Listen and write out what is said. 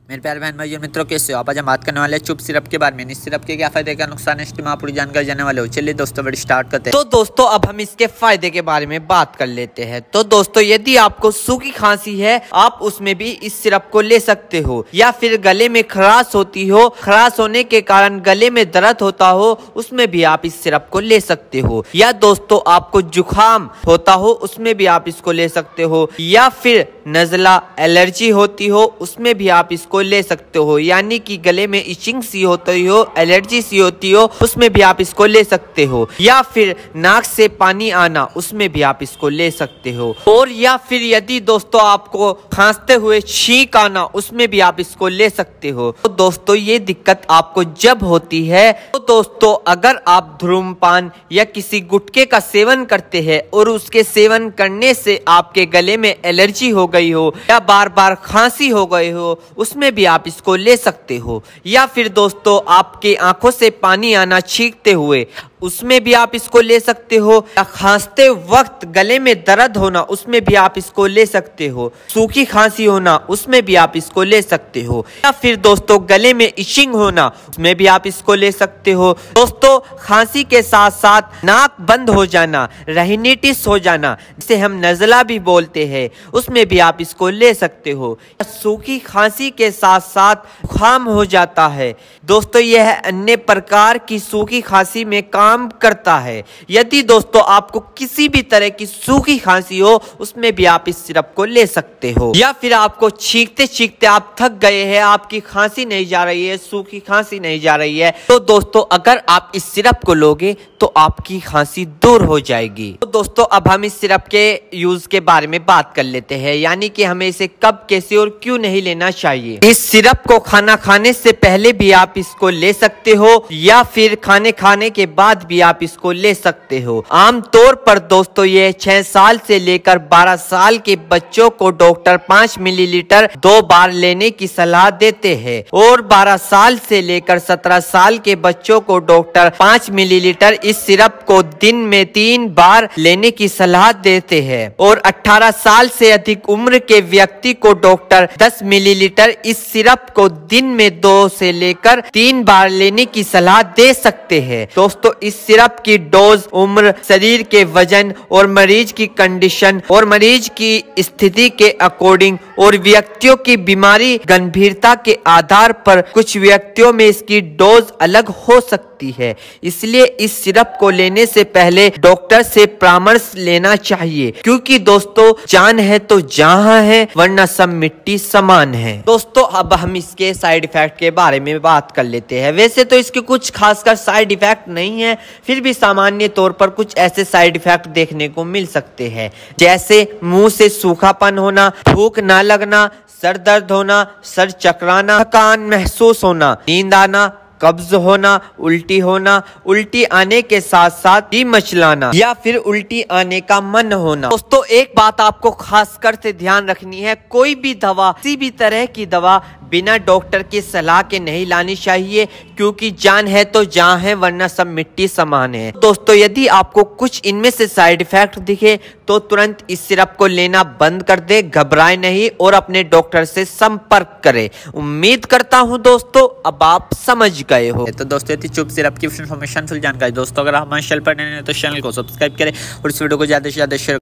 मेरे प्यारे बहन भाइयों मित्रों, कैसे हो आप? आज हम बात करने वाले हैं चुप सिरप के बारे में। इस सिरप के क्या फायदे, क्या नुकसान है, इसकी पूरी जानकारी जानने वाले हो। चलिए दोस्तों वीडियो स्टार्ट करते हैं। तो दोस्तों अब हम इसके फायदे के बारे में बात कर लेते हैं। तो दोस्तों यदि आपको सूखी खांसी है, आप उसमें भी इस सिरप को ले सकते हो, या फिर गले में खराश होती हो, खराश होने के कारण गले में दर्द होता हो, उसमें भी आप इस सिरप को ले सकते हो। या दोस्तों आपको जुकाम होता हो, उसमें भी आप इसको ले सकते हो। या फिर नज़ला एलर्जी होती हो, उसमें भी आप इसको ले सकते हो। यानी कि गले में इचिंग सी होती हो, एलर्जी सी होती हो, उसमें भी आप इसको ले सकते हो। या फिर नाक से पानी आना, उसमें भी आप इसको ले सकते हो। और या फिर यदि दोस्तों आपको खांसते हुए छींक आना, उसमें भी आप इसको ले सकते हो। तो दोस्तों ये दिक्कत आपको जब होती है, तो दोस्तों अगर आप धूम्रपान या किसी गुटखे का सेवन करते हैं और उसके सेवन करने से आपके गले में एलर्जी हो गई हो या बार बार खांसी हो गई हो, उसमें भी आप इसको ले सकते हो। या फिर दोस्तों आपकी आंखों से पानी आना छींकते हुए, उसमें भी आप इसको ले सकते हो। या खांसते वक्त गले में दर्द होना, उसमें भी आप इसको ले सकते हो। सूखी खांसी होना, उसमें भी आप इसको ले सकते हो। या फिर दोस्तों गले में इचिंग होना, उसमें भी आप इसको ले सकते हो। दोस्तों खांसी के साथ साथ नाक बंद हो जाना, राइनाइटिस हो जाना, जिसे हम नज़ला भी बोलते हैं, उसमें भी आप इसको ले सकते हो। सूखी खांसी के साथ साथ जुकाम हो जाता है दोस्तों, यह अन्य प्रकार की सूखी खांसी में काम करता है। यदि दोस्तों आपको किसी भी तरह की सूखी खांसी हो, उसमें भी आप इस सिरप को ले सकते हो। या फिर आपको छींकते छींकते आप थक गए हैं, आपकी खांसी नहीं जा रही है, सूखी खांसी नहीं जा रही है, तो दोस्तों अगर आप इस सिरप को लोगे तो आपकी खांसी दूर हो जाएगी। तो दोस्तों अब हम इस सिरप के यूज के बारे में बात कर लेते हैं, यानी कि हमें इसे कब, कैसे और क्यों नहीं लेना चाहिए। इस सिरप को खाना खाने से पहले भी आप इसको ले सकते हो, या फिर खाने के बाद भी आप इसको ले सकते हो। आमतौर पर दोस्तों ये 6 साल से लेकर 12 साल के बच्चों को डॉक्टर 5 मिलीलीटर 2 बार लेने की सलाह देते हैं, और 12 साल से लेकर 17 साल के बच्चों को डॉक्टर 5 मिलीलीटर इस सिरप को दिन में 3 बार लेने की सलाह देते हैं। और 18 साल से अधिक उम्र के व्यक्ति को डॉक्टर 10 मिलीलीटर इस सिरप को दिन में 2 से लेकर 3 बार लेने की सलाह दे सकते हैं। दोस्तों इस सिरप की डोज उम्र, शरीर के वजन और मरीज की कंडीशन और मरीज की स्थिति के अकॉर्डिंग और व्यक्तियों की बीमारी गंभीरता के आधार पर कुछ व्यक्तियों में इसकी डोज अलग हो सकती है। इसलिए इस सिरप को लेने से पहले डॉक्टर से परामर्श लेना चाहिए, क्योंकि दोस्तों जान है तो जहां है, वरना सब मिट्टी समान है। दोस्तों अब हम इसके साइड इफेक्ट के बारे में बात कर लेते हैं। वैसे तो इसके कुछ खासकर साइड इफेक्ट नहीं है, फिर भी सामान्य तौर पर कुछ ऐसे साइड इफेक्ट देखने को मिल सकते हैं, जैसे मुंह से सूखापन होना, भूख ना लगना, सर दर्द होना, सर चकराना, थकान महसूस होना, नींद आना, कब्ज होना, उल्टी होना, उल्टी आने के साथ साथ जी मचलाना, या फिर उल्टी आने का मन होना। दोस्तों एक बात आपको खासकर से ध्यान रखनी है, कोई भी दवा, किसी भी तरह की दवा बिना डॉक्टर की सलाह के नहीं लानी चाहिए, क्योंकि जान है तो जहां है, वरना सब मिट्टी समान है। दोस्तों यदि आपको कुछ इनमें से साइड इफेक्ट दिखे तो तुरंत इस सिरप को लेना बंद कर दे, घबराए नहीं और अपने डॉक्टर से संपर्क करें। उम्मीद करता हूं दोस्तों अब आप समझ गए हो। तो दोस्तों ये थी चुप सिरप की इन्फॉर्मेशन, फुल जानकारी। दोस्तों अगर हमारे चैनल पर नए हैं तो चैनल को सब्सक्राइब करें और इस वीडियो को ज्यादा से ज्यादा शेयर